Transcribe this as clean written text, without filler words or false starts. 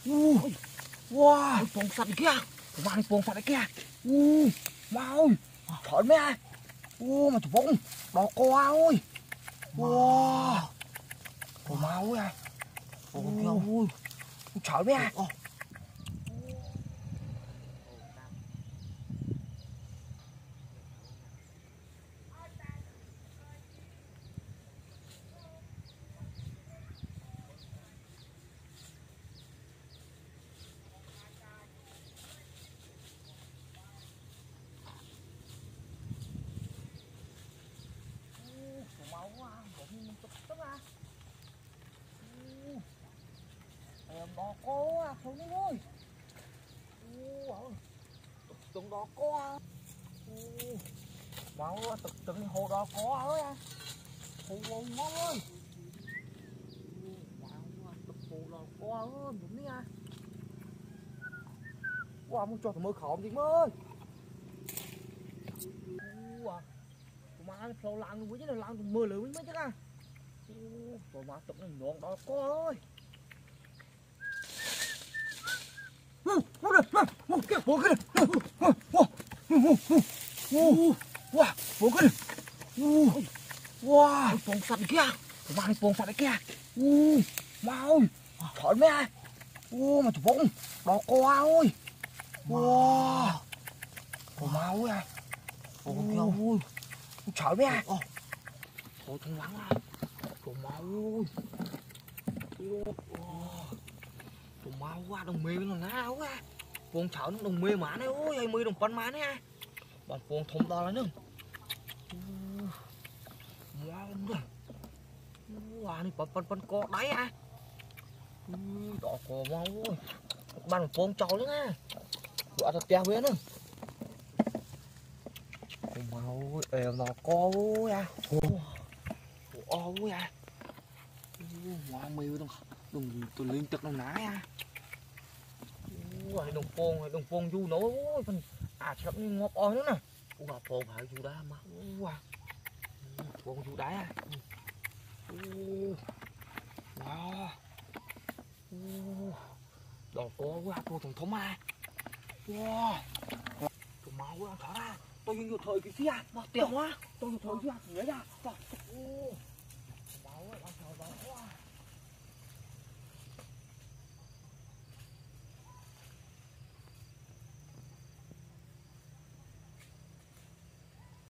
Wow, phong sắt kia. Mang phong sắt kia. Wow. Thở mẹ. Mà chủ bông. Đó co ơi. Wow. Mau ơi. Ôi. Thở mẹ. Máu quá, mình chụp tấm à. Em đó có à, không ơi. Từng đó có. Máu từng hồ đó có ơi à. Hồ máu ơi. Máu từng hồ đó có ơi, đúng đi à. Wow, muốn cho thằng mơ khỏm gì ơi. Mà ăn phao làng với chứ là làng mưa lớn mới chứ à. Rồi mà tập nó nhọn đó có ơi. Wow, bố cái wow, phong sắt kia, mang phong sắt kia, wow, thở mẹ, mà chụp bông, đó co ơi, wow, mau ơi, ôi, thở mẹ, thôi thằng lắng à, mau ơi, mau quá, đồng mê nó nào quá. Phong chảo nó đồng mê má này ôi, hay mê đồng pan má này. Bọn phong thông to là nữa. Wow rồi. Wow này pan co đáy à. Đỏ cò mau ơi. Ban phong chảo nữa nha. Gọi thật teo với nữa. Mau ơi, em nó co ôi à. Ôi à. Wow mê đồng tôi lênទឹកđồng ná à. Đồng phong du nó phần sắp như ngọt oi nữa nè. Phong phải du đá mà. Phong du đá à. Wow. Đỏ có quá, cô thằng thống à. Wow. Tôi máu quá, thở ra. Tôi như thời cái gì à. Tiệm quá. Tôi như thời gì à. Nhớ ra.